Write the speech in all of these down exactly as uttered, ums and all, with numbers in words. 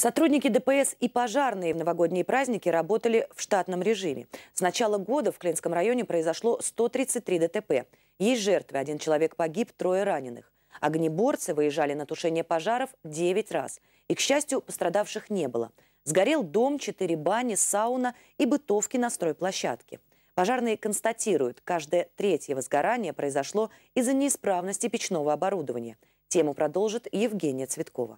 Сотрудники Дэ Пэ Эс и пожарные в новогодние праздники работали в штатном режиме. С начала года в Клинском районе произошло сто тридцать три Дэ Тэ Пэ. Есть жертвы, один человек погиб, трое раненых. Огнеборцы выезжали на тушение пожаров девять раз. И, к счастью, пострадавших не было. Сгорел дом, четыре бани, сауна и бытовки на стройплощадке. Пожарные констатируют, каждое третье возгорание произошло из-за неисправности печного оборудования. Тему продолжит Евгения Цветкова.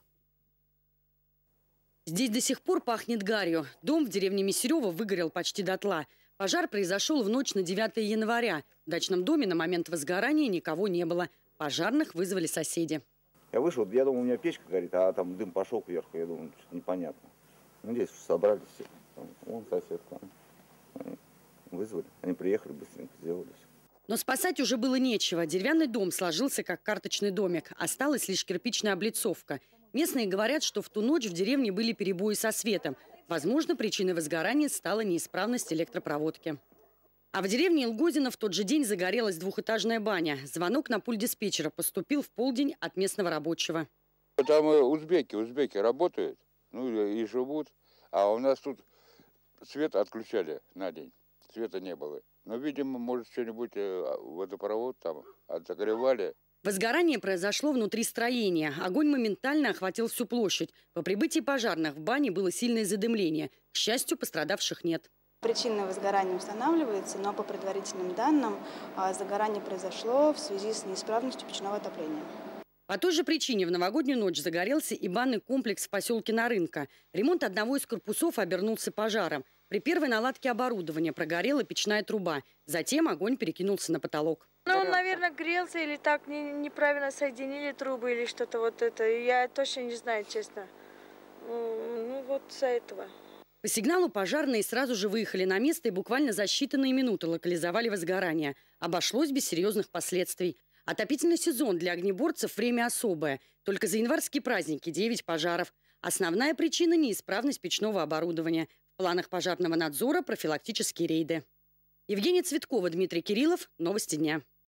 Здесь до сих пор пахнет гарью. Дом в деревне Месерево выгорел почти дотла. Пожар произошел в ночь на девятое января. В дачном доме на момент возгорания никого не было. Пожарных вызвали соседи. Я вышел, я думал, у меня печка горит, а там дым пошел кверху. Я думаю, что-то непонятно. Ну, здесь собрались все. Там, вон сосед там. Они вызвали. Они приехали, быстренько сделали все. Но спасать уже было нечего. Деревянный дом сложился как карточный домик. Осталась лишь кирпичная облицовка. Местные говорят, что в ту ночь в деревне были перебои со светом. Возможно, причиной возгорания стала неисправность электропроводки. А в деревне Илгозино в тот же день загорелась двухэтажная баня. Звонок на пульт диспетчера поступил в полдень от местного рабочего. Там узбеки, узбеки работают, ну и живут. А у нас тут свет отключали на день. Света не было. Но, видимо, может, что-нибудь водопровод там отогревали. Возгорание произошло внутри строения. Огонь моментально охватил всю площадь. По прибытии пожарных в бане было сильное задымление. К счастью, пострадавших нет. Причина возгорания устанавливается, но по предварительным данным загорание произошло в связи с неисправностью печного отопления. По той же причине в новогоднюю ночь загорелся и банный комплекс в поселке Нарынка. Ремонт одного из корпусов обернулся пожаром. При первой наладке оборудования прогорела печная труба. Затем огонь перекинулся на потолок. Ну, он, наверное, грелся или так не, неправильно соединили трубы или что-то вот это. Я точно не знаю, честно. Ну, вот из-за этого. По сигналу пожарные сразу же выехали на место и буквально за считанные минуты локализовали возгорание. Обошлось без серьезных последствий. Отопительный сезон для огнеборцев – время особое. Только за январские праздники девять пожаров. Основная причина – неисправность печного оборудования. В планах пожарного надзора – профилактические рейды. Евгения Цветкова, Дмитрий Кириллов. Новости дня.